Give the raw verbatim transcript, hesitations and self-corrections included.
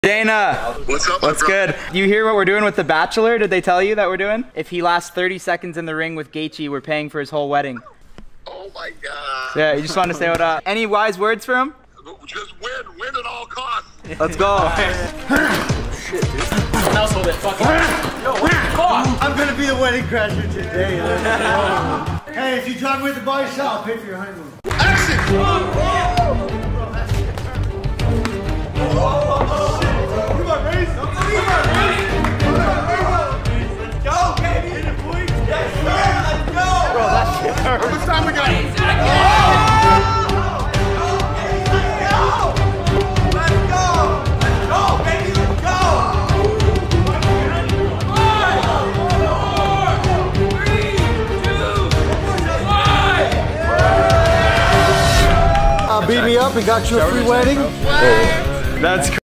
Dana! What's up, What's good? You hear what we're doing with The Bachelor? Did they tell you that we're doing? If he lasts thirty seconds in the ring with Gaethje, we're paying for his whole wedding. Oh my god. Yeah, you just want to say what up. Any wise words for him? Just win, win at all costs. Let's go. Shit, dude. Someone else hold it. Fuck it. Yo, what the fuck? I'm gonna be the wedding crasher today. Hey, if you drive with the body shop, I'll pay for your honeymoon. Action! Oh, oh, bro, that's it. Oh, oh, oh, shit. Come on, race. Come on, race. Let's go, baby. Hit it, boy. Yes, sir. Let's go. Bro, that shit hurt. How much time we got? Oh! Beat me up and got you a free wedding. That's crazy.